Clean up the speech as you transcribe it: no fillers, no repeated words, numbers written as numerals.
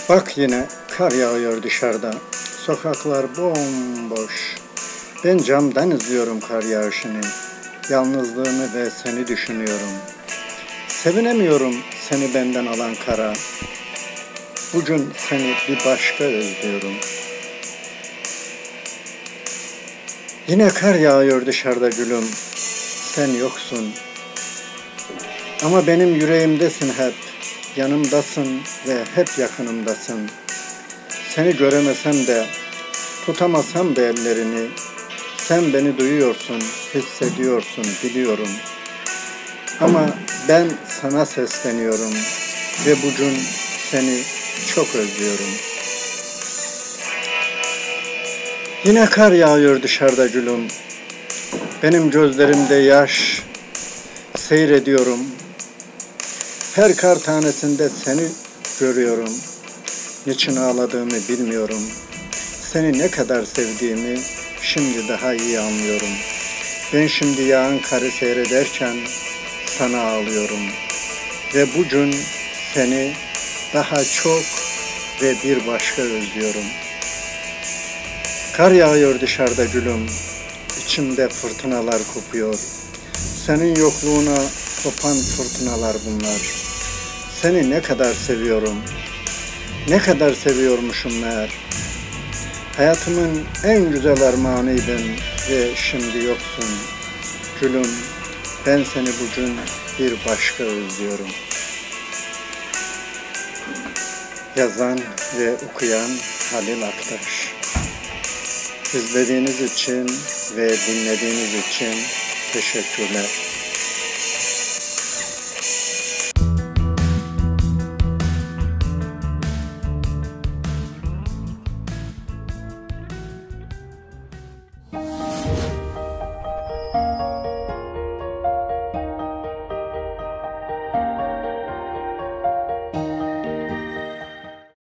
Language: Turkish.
Bak yine kar yağıyor dışarıda. Sokaklar bomboş. Ben camdan izliyorum kar yağışını. Yalnızlığımı ve seni düşünüyorum. Sevinemiyorum seni benden alan kara. Bugün seni bir başka özlüyorum. Yine kar yağıyor dışarıda gülüm. Sen yoksun. Ama benim yüreğimdesin hep. Yanımdasın ve hep yakınımdasın. Seni göremesem de, tutamasam da ellerini, sen beni duyuyorsun, hissediyorsun, biliyorum. Ama ben sana sesleniyorum ve bugün seni çok özlüyorum. Yine kar yağıyor dışarıda gülüm. Benim gözlerimde yaş, seyrediyorum. Her kar tanesinde seni görüyorum. Niçin ağladığımı bilmiyorum. Seni ne kadar sevdiğimi şimdi daha iyi anlıyorum. Ben şimdi yağan karı seyrederken sana ağlıyorum. Ve bugün seni daha çok ve bir başka özlüyorum. Kar yağıyor dışarıda gülüm. İçimde fırtınalar kopuyor. Senin yokluğuna kopan fırtınalar bunlar. Seni ne kadar seviyorum. Ne kadar seviyormuşum meğer. Hayatımın en güzel armağanıydın ve şimdi yoksun. Gülüm, ben seni bugün bir başka özlüyorum. Yazan ve okuyan Halil Aktaş. İzlediğiniz için ve dinlediğiniz için teşekkürler.